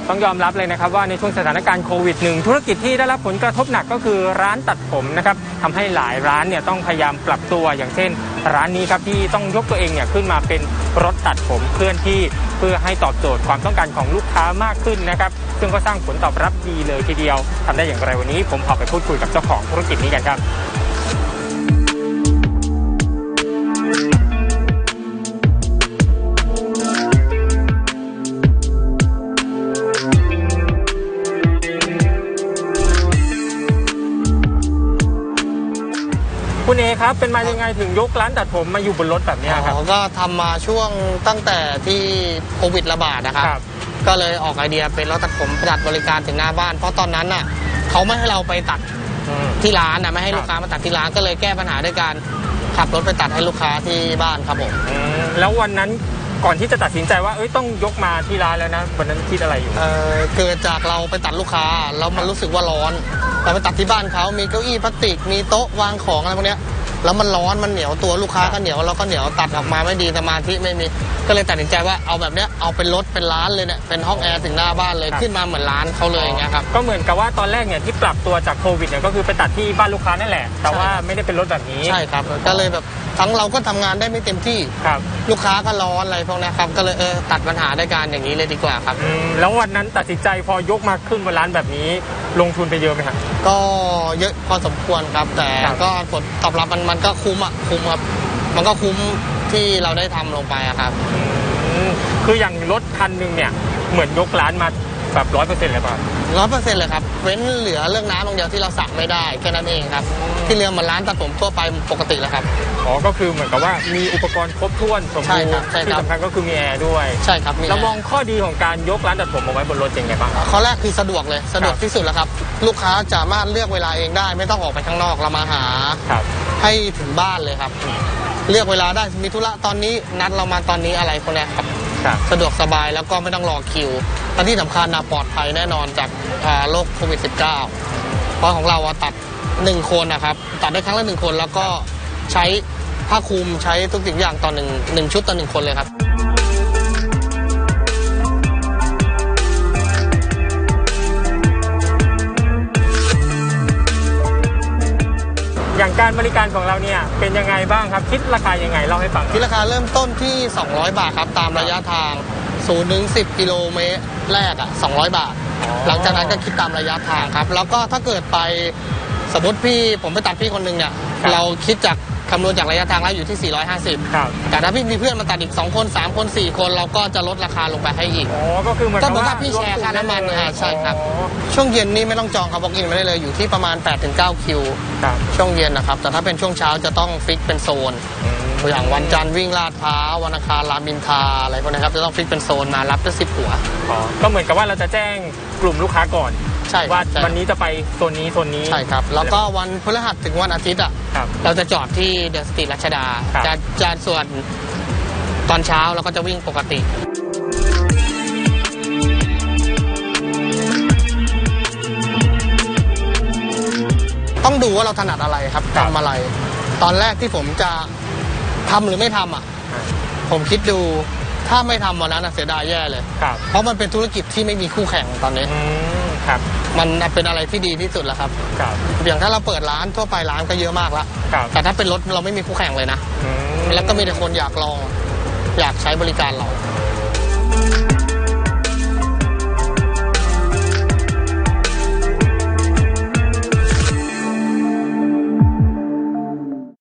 ต้องยอมรับเลยนะครับว่าในช่วงสถานการณ์โควิด1ธุรกิจที่ได้รับผลกระทบหนักก็คือร้านตัดผมนะครับทำให้หลายร้านเนี่ยต้องพยายามปรับตัวอย่างเช่นร้านนี้ครับที่ต้องยกตัวเองเนี่ยขึ้นมาเป็นรถตัดผมเคลื่อนที่เพื่อให้ตอบโจทย์ความต้องการของลูกค้ามากขึ้นนะครับซึ่งก็สร้างผลตอบรับดีเลยทีเดียวทำได้อย่างไรวันนี้ผมพาไปพูดคุยกับเจ้าของธุรกิจนี้กันครับคุณเอครับเป็นมายังไงถึงยกร้านตัดผมมาอยู่บนรถแบบนี้ครับก็ทำมาช่วงตั้งแต่ที่โควิดระบาดนะครับก็เลยออกไอเดียเป็นรถตัดผมจัดบริการถึงหน้าบ้านเพราะตอนนั้นน่ะเขาไม่ให้เราไปตัดที่ร้านนะไม่ให้ลูกค้ามาตัดที่ร้านก็เลยแก้ปัญหาด้วยการขับรถไปตัดให้ลูกค้าที่บ้านครับผมแล้ววันนั้นก่อนที่จะตัดสินใจว่าต้องยกมาที่ร้านแล้วนะวันนั้นคิดอะไรอยู่เกิดจากเราไปตัดลูกค้าแล้วมันรู้สึกว่าร้อนเราไปตัดที่บ้านเขามีเก้าอี้พลาสติกมีโต๊ะวางของอะไรพวกนี้แล้วมันร้อนมันเหนียวตัวลูกค้าก็เหนียวเราก็เหนียวตัดออกมาไม่ดีสมาธิไม่มีก็เลยตัดสินใจว่าเอาแบบเนี้ยเอาเป็นรถเป็นร้านเลยเนี่ยเป็นห้องแอร์ถึงหน้าบ้านเลยขึ้นมาเหมือนร้านเขาเลยอย่างเงี้ยครับก็เหมือนกับว่าตอนแรกเนี่ยที่ปรับตัวจากโควิดเนี่ยก็คือไปตัดที่บ้านลูกค้านั่นแหละแต่ว่าไม่ได้เป็นรถแบบนี้ใช่ครับก็เลยแบบทั้งเราก็ทำงานได้ไม่เต็มที่ลูกค้าก็ร้อนอะไรพวกนี้ครับก็เลยตัดปัญหาด้วยการอย่างนี้เลยดีกว่าครับแล้ววันนั้นตัดสินใจพอยกมาขึ้นบนร้านแบบนี้ลงทุนไปเยอะไหมครับก็เยอะพอสมควรครับแต่ก็ผลตอบรับมันก็คุ้มครับมันก็คุ้มที่เราได้ทำลงไปครับคืออย่างรถคันหนึ่งเนี่ยเหมือนยกร้านมาแบบ100%เลยป่ะ 100%เลยครับเว้นเหลือเรื่องน้ำอย่างเดียวที่เราสั่งไม่ได้แค่นั้นเองครับที่เรือมันร้านตัดผมทั่วไปปกติเลยครับก็คือเหมือนกับว่ามีอุปกรณ์ครบถ้วนสมบูรณ์ที่สำคัญก็คือมีแอร์ด้วยใช่ครับเรามองข้อดีของการยกร้านตัดผมเอาไว้บนรถยังไงบ้างข้อแรกคือสะดวกเลยสะดวกที่สุดแล้วครับลูกค้าสามารถเลือกเวลาเองได้ไม่ต้องออกไปข้างนอกเรามาหาให้ถึงบ้านเลยครับเลือกเวลาได้มีธุระตอนนี้นัดเรามาตอนนี้อะไรพวกนี้ครับสะดวกสบายแล้วก็ไม่ต้องรอคิวและที่สำคัญปลอดภัยแน่นอนจากโรคโควิด -19 เพราะของเราตัด1คนนะครับตัดได้ครั้งละ1คนแล้วก็ใช้ผ้าคลุมใช้ทุกสิ่งอย่างต่อ1ชุดต่อ1คนเลยครับอย่างการบริการของเราเนี่ยเป็นยังไงบ้างครับคิดราคายังไงเล่าให้ฟังคิดราคาเริ่มต้นที่200 บาทครับตามระยะทาง0 ถึง 10 กิโลเมตรแรก200 บาทหลังจากนั้นก็คิดตามระยะทางครับแล้วก็ถ้าเกิดไปสมมติผมไปตัดพี่คนนึงเนี่ยเราคิดจากคำนวณจากระยะทางแล้วอยู่ที่450แต่ถ้าพี่มีเพื่อนมาตัดอีก2คน3คน4คนเราก็จะลดราคาลงไปให้อีกก็คือเหมือนกับว่าพี่แชร์ค่าน้ำมันใช่ครับช่วงเย็นนี่ไม่ต้องจองครับบอกอินไม่ได้เลยอยู่ที่ประมาณ 8-9 คิวช่วงเย็นนะครับแต่ถ้าเป็นช่วงเช้าจะต้องฟิกเป็นโซนอย่างวันจันทร์วิ่งลาดพร้าววันอังคารรามอินทราอะไรพวกนี้ครับจะต้องฟิกเป็นโซนมารับได้10 หัวก็เหมือนกับว่าเราจะแจ้งกลุ่มลูกค้าก่อนว่าวันนี้จะไปโซนนี้ใช่ครับแล้วก็วันพฤหัสถึงวันอาทิตย์เราจะจอดที่เดอะสตรีทรัชดาจะส่วนตอนเช้าเราก็จะวิ่งปกติต้องดูว่าเราถนัดอะไรครับทำอะไรตอนแรกที่ผมจะทำหรือไม่ทำผมคิดดูถ้าไม่ทำวันนั้นเสียดายแย่เลยเพราะมันเป็นธุรกิจที่ไม่มีคู่แข่งตอนนี้มันเป็นอะไรที่ดีที่สุดแล้วครับอย่างถ้าเราเปิดร้านทั่วไปร้านก็เยอะมากแล้วแต่ถ้าเป็นรถเราไม่มีคู่แข่งเลยนะแล้วก็มีแต่คนอยากลองอยากใช้บริการเรา